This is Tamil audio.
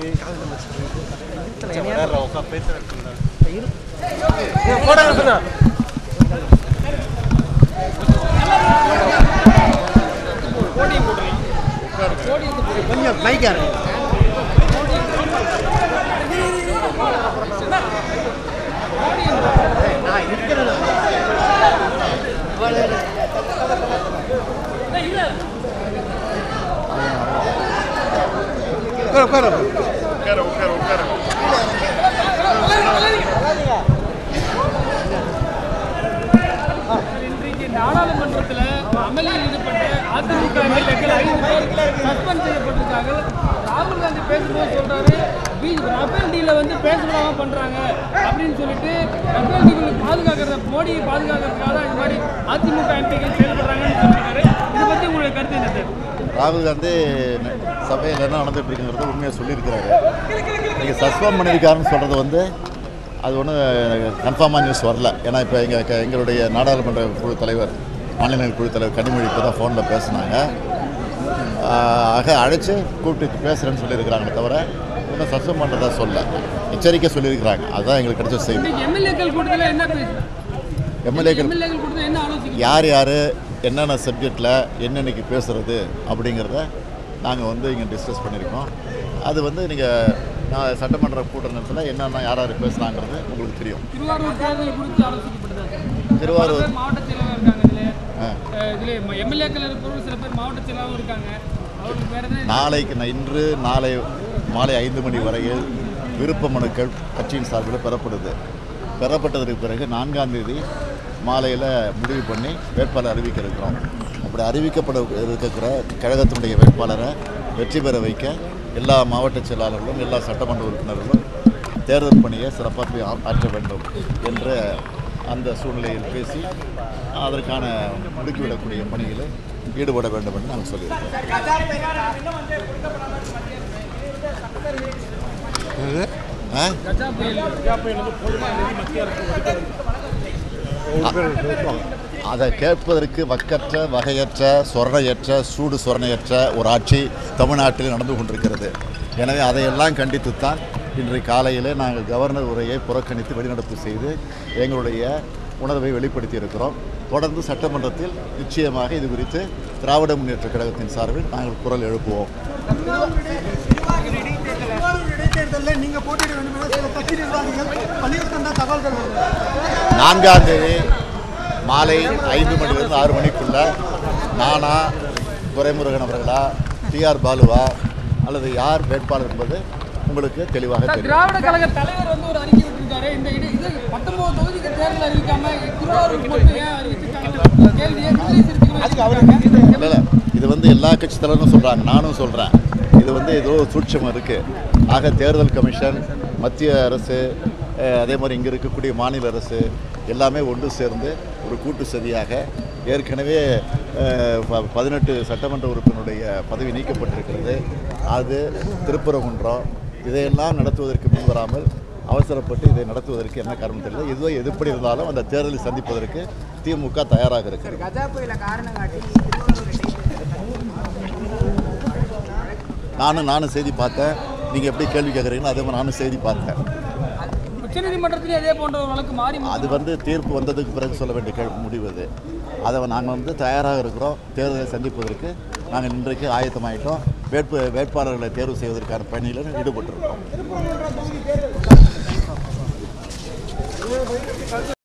நாடாளுமன்றத்தில் அமளியில் ஈடுபட்ட அதிமுக எம்எல்ஏக்கள் 5 பேர் சஸ்பெண்ட் செய்யப்பட்டிருக்காங்க. ராகுல் காந்தி பேசும்போது சொல்றாரு, ரஃபேல் டீல வந்து பேசக்கூடாம பண்றாங்க அப்படின்னு சொல்லிட்டு ரஃபேல் டீலுக்கு பாதுகாக்கிறத மோடியை பாதுகாக்கிறதுக்காக இந்த மாதிரி அதிமுக எம்பிக்கள் செயல்படுறாங்கன்னு சொல்லியிருக்காரு. இதை பத்தி உங்களுடைய கருத்து என்ன சார்? ராகுல் காந்தி சபையில் என்ன நடந்துட்டு இருக்குங்கிறத உண்மையாக சொல்லியிருக்கிறாரு. நீங்கள் சஸ்பெண்ட் பண்ணியிருக்காருன்னு சொல்கிறது வந்து அது ஒன்றும் கன்ஃபார்மாக நியூஸ் வரல. ஏன்னா இப்போ எங்களுடைய நாடாளுமன்ற குழு தலைவர், மாநில குழு தலைவர் கனிமொழி இப்போ தான் ஃபோனில் பேசினாங்க. ஆக அழைச்சி கூப்பிட்டு பேசுகிறேன்னு சொல்லியிருக்கிறாங்களே தவிர இன்னும் சஸ்பெண்ட் பண்ணுறதா சொல்ல, எச்சரிக்கை சொல்லியிருக்கிறாங்க. அதுதான் எங்களுக்கு கிடைச்ச செய்தி. எம்எல்ஏக்கள் யார் யார் என்னென்ன சப்ஜெக்டில் என்னென்னைக்கு பேசுகிறது அப்படிங்கிறத நாங்கள் வந்து இங்கே டிஸ்கஸ் பண்ணியிருக்கோம். அது வந்து நீங்கள் நான் சட்டமன்ற கூட்ட நேரத்தில் என்னென்ன யார் யார் பேசுகிறாங்கிறது உங்களுக்கு தெரியும். திருவாரூர் மாவட்ட செயலாளர் இருக்காங்க, எம்எல்ஏக்கள் இருக்கிறவங்க சில பேர் மாவட்ட செயலாளரும் இருக்காங்க. நாளைக்கு இன்று நாளை மாலை 5 மணி வரையில் விருப்ப மனுக்கள் கட்சியின் சார்பில் பெறப்பட்டதற்கு பிறகு 4ஆம் தேதி மாலையில் முடிவு பண்ணி வேட்பாளர் அறிவிக்க இருக்கிறோம். அப்படி அறிவிக்கப்பட இருக்கிற கழகத்தினுடைய வேட்பாளரை வெற்றி பெற வைக்க எல்லா மாவட்ட செயலாளர்களும் எல்லா சட்டமன்ற உறுப்பினர்களும் தேர்தல் பணியை சிறப்பாக ஆற்ற வேண்டும் என்ற அந்த சூழ்நிலையில் பேசி அதற்கான முடுக்கிவிடக்கூடிய பணியில் ஈடுபட வேண்டும் என்று நாங்கள் சொல்லியிருக்கோம். அதை கேட்பதற்கு வக்கற்ற வகையற்ற சொரணையற்ற சூடு சொரணையற்ற ஒரு ஆட்சி தமிழ்நாட்டில் நடந்து கொண்டிருக்கிறது. எனவே அதையெல்லாம் கண்டித்துத்தான் இன்றைய காலையில் நாங்கள் கவர்னர் உரையை புறக்கணித்து வெளிநடப்பு செய்து எங்களுடைய உணர்வை வெளிப்படுத்தி இருக்கிறோம். தொடர்ந்து சட்டமன்றத்தில் நிச்சயமாக இது குறித்து திராவிட முன்னேற்ற கழகத்தின் சார்பில் நாங்கள் குரல் எழுப்புவோம். 4ஆம் தேதி மாலை 5 மணிலிருந்து 6 மணிக்குள்ள நானா, துரைமுருகன் அவர்களா, டிஆர் பாலுவா அல்லது யார் வேட்பாளர் என்பது உங்களுக்கு தெளிவாக தெரியும். திராவிட கழக தலைவர் வந்து ஒரு அறிக்கை விட்டிருக்காரு. இந்த 19 தொகுதிக்கு தேர்தல் அறிவிக்காம திருவாரூர் மட்டும் ஏன் அறிவிச்சிருக்காங்க கேள்வியை இல்லை, இது வந்து எல்லா கட்சி தலைவரும் சொல்கிறாங்க, நானும் சொல்கிறேன். இது வந்து ஏதோ சூட்சமாக இருக்குது. ஆக தேர்தல் கமிஷன், மத்திய அரசு, அதே மாதிரி இங்கே இருக்கக்கூடிய மாநில அரசு எல்லாமே ஒன்று சேர்ந்து ஒரு கூட்டு சதியாக ஏற்கனவே 18 சட்டமன்ற உறுப்பினருடைய பதவி நீக்கப்பட்டிருக்கிறது. அது திருப்பரங்குன்றம் இதையெல்லாம் நடத்துவதற்கு முன்வராமல் அவசரப்பட்டு இதை நடத்துவதற்கு என்ன காரணம் தெரியல. எதுவோ எப்படி இருந்தாலும் அந்த தேர்தலை சந்திப்பதற்கு திமுக தயாராக இருக்கிறது. நானும் செய்தி பார்த்தேன். நீங்கள் எப்படி கேள்வி கேட்குறீங்களோ அதே மாதிரி நானும் செய்தி பார்த்தேன். உச்சநீதிமன்றத்திலே அதே போன்ற ஒரு வழக்கு மாறி அது வந்து தீர்ப்பு வந்ததுக்கு பிறகு சொல்ல வேண்டிய முடிவு அது. அதை நாங்கள் வந்து தயாராக இருக்கிறோம். தேர்தலை சந்திப்பதற்கு நாங்கள் இன்றைக்கு ஆயத்தமாயிட்டோம். வேட்பாளர்களை தேர்வு செய்வதற்கான பணியில் ஈடுபட்டிருக்கோம்.